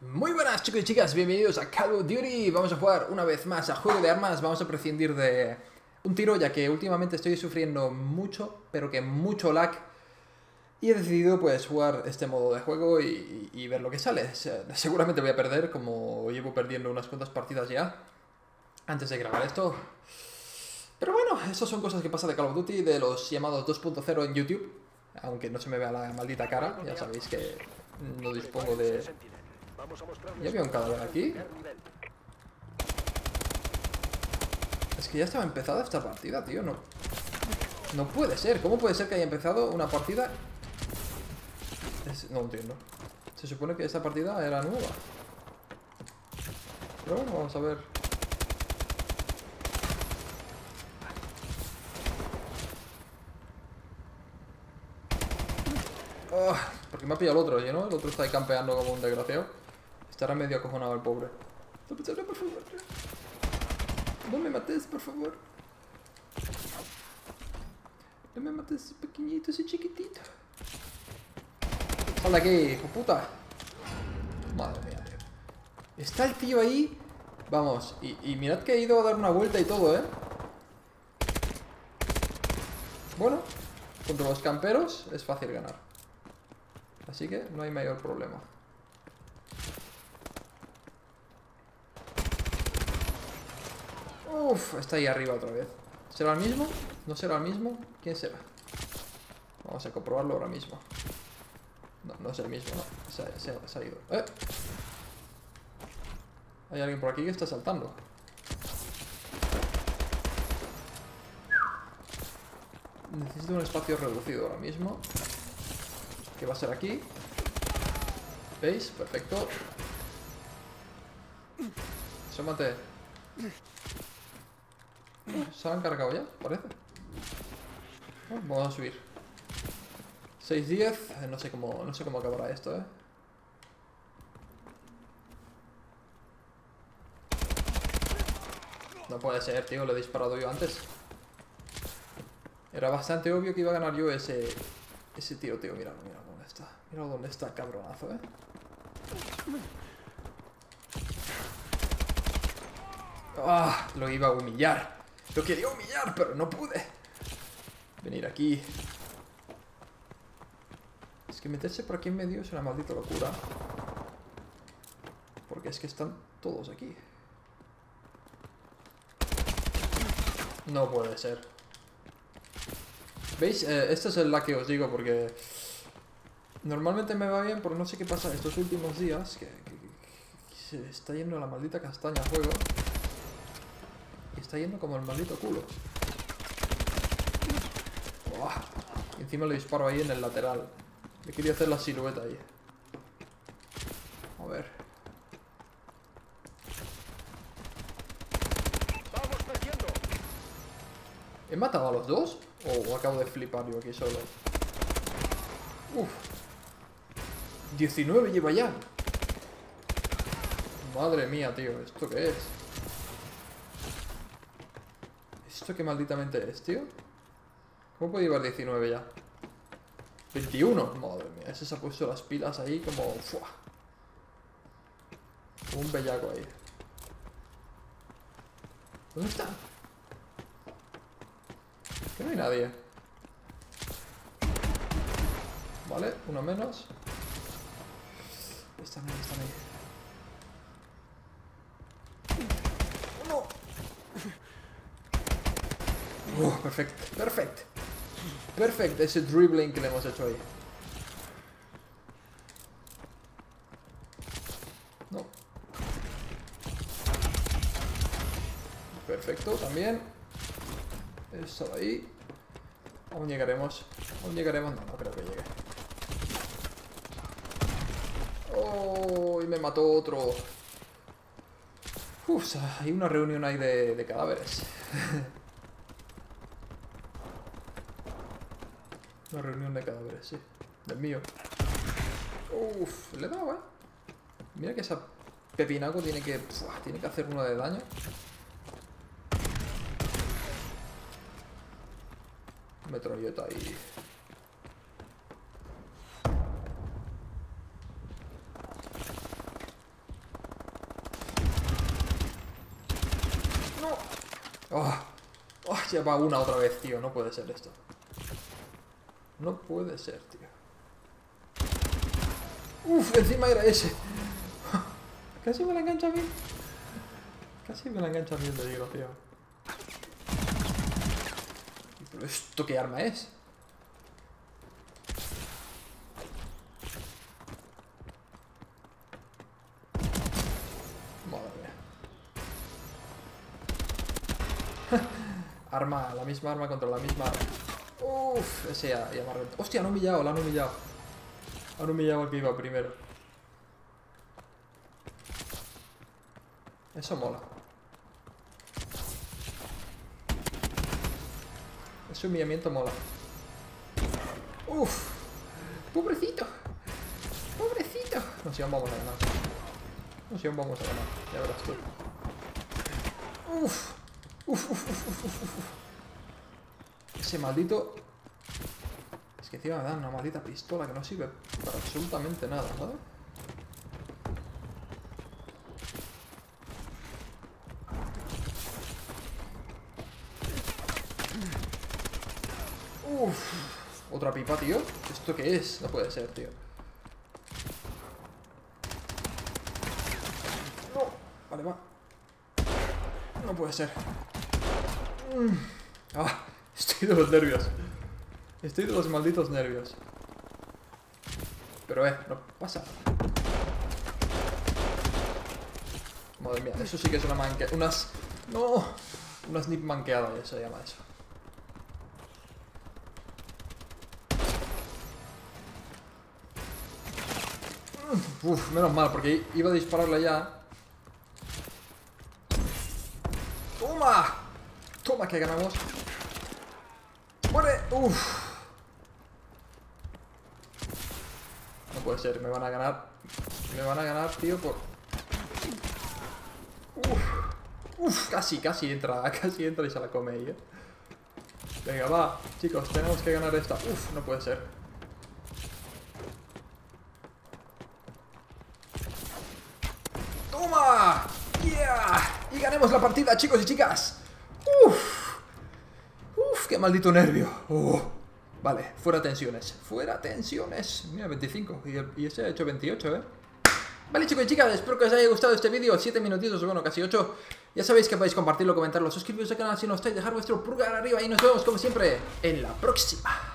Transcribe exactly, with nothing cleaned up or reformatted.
Muy buenas chicos y chicas, bienvenidos a Call of Duty. Vamos a jugar una vez más a Juego de Armas. Vamos a prescindir de un tiro, ya que últimamente estoy sufriendo mucho, pero que mucho lag. Y he decidido pues jugar este modo de juego y, y ver lo que sale. Seguramente voy a perder, como llevo perdiendo unas cuantas partidas ya antes de grabar esto. Pero bueno, esas son cosas que pasan de Call of Duty, de los llamados dos punto cero en YouTube. Aunque no se me vea la maldita cara, ya sabéis que no dispongo de... ¿Ya había un cadáver aquí? Es que ya estaba empezada esta partida, tío. No, no puede ser. ¿Cómo puede ser que haya empezado una partida? Es... No entiendo. Se supone que esta partida era nueva. Pero bueno, vamos a ver. Oh, porque me ha pillado el otro, ¿no? El otro está ahí campeando como un desgraciado. Estará medio acojonado el pobre. No, por favor. No me mates, por favor. No me mates, pequeñito, ese chiquitito. Sal de aquí, hijo puta. Madre mía, tío. Está el tío ahí. Vamos, y, y mirad que he ido a dar una vuelta y todo, ¿eh? Bueno, contra los camperos es fácil ganar. Así que no hay mayor problema. Uff, está ahí arriba otra vez. ¿Será el mismo? ¿No será el mismo? ¿Quién será? Vamos a comprobarlo ahora mismo. No, no es el mismo, no. Se ha, se ha, se ha ido. ¡Eh! Hay alguien por aquí que está saltando. Necesito un espacio reducido ahora mismo. Que va a ser aquí. ¿Veis? Perfecto. Asómate. ¿Se han cargado ya? Parece. Oh, vamos a subir. seis diez. Eh, no sé cómo, no sé cómo acabará esto, eh. No puede ser, tío. Lo he disparado yo antes. Era bastante obvio que iba a ganar yo ese... Ese tiro, tío. Mira, mira dónde está. Mira dónde está, cabronazo, eh. Ah, lo iba a humillar. Lo quería humillar, pero no pude. Venir aquí. Es que meterse por aquí en medio es una maldita locura. Porque es que están todos aquí. No puede ser. ¿Veis? Eh, esta es la que os digo porque... Normalmente me va bien, pero no sé qué pasa estos últimos días. Que, que, que se está yendo la maldita castaña a juego. Y está yendo como el maldito culo. Oh, y encima le disparo ahí en el lateral. Le quería hacer la silueta ahí. A ver. ¿He matado a los dos? ¿O acabo de flipar yo aquí solo? Uf. diecinueve lleva ya. Madre mía, tío. ¿Esto qué es? ¿Esto qué malditamente es, tío? ¿Cómo puede llevar diecinueve ya? veintiuno. Madre mía. Ese se ha puesto las pilas ahí como... ¡fua! Como un bellaco ahí. ¿Dónde está? Que no hay nadie. Vale, uno menos. Están ahí, están ahí. ¡No! Uh, perfecto, perfecto. Perfecto, ese dribbling que le hemos hecho ahí. No. Perfecto, también. Eso de ahí. Aún llegaremos. Aún llegaremos. No, no creo que llegue. Oh, y me mató otro. Uf, hay una reunión ahí de, de cadáveres. Una reunión de cadáveres, sí. Del mío. Uf, le he dado, eh. Mira que esa pepinaco tiene que... Uf, tiene que hacer uno de daño. Metralleta ahí. se va una otra vez, tío. No puede ser esto. No puede ser, tío. Uf, encima era ese. Casi me la engancha bien. Casi me la engancha bien, te digo, tío. ¿Pero esto qué arma es? Madre mía. Arma, la misma arma contra la misma arma. Uff, ese ya, ya me ha reventado. Hostia, han humillado, la han humillado. Han humillado al que iba primero. Eso mola. Ese humillamiento mola. Uff. Pobrecito. Pobrecito. No sé, aún vamos a ganar. No sé, aún vamos a ganar. Ya verás tú. Uff. Uff, uff, uff, uff, uff. Ese maldito... Es que encima me dan una maldita pistola que no sirve para absolutamente nada, ¿sabes? Uff. Otra pipa, tío. ¿Esto qué es? No puede ser, tío. No. Vale, va. No puede ser. Mm. Ah, estoy de los nervios. Estoy de los malditos nervios. Pero eh, no pasa. Madre mía, eso sí que es una manque... Unas... No. Una snip manqueada, ya se llama eso. Uf, menos mal, porque iba a dispararle ya. ¡Toma! ¡Toma que ganamos! ¡Muere! ¡Uf! No puede ser, me van a ganar. Me van a ganar, tío, por... Uf, uf, casi, casi entra, casi entra y se la come ahí, eh. Venga, va, chicos, tenemos que ganar esta. Uf, no puede ser. ¡Toma! ¡Yeah! Y ganemos la partida, chicos y chicas. Uf, uf, qué maldito nervio. Uh. Vale, fuera tensiones. Fuera tensiones. Mira, veinticinco. Y, el, y ese ha hecho veintiocho, ¿eh? Vale, chicos y chicas, espero que os haya gustado este vídeo. siete minutitos, bueno, casi ocho. Ya sabéis que podéis compartirlo, comentarlo, suscribiros al canal si no estáis, dejar vuestro pulgar arriba y nos vemos como siempre en la próxima.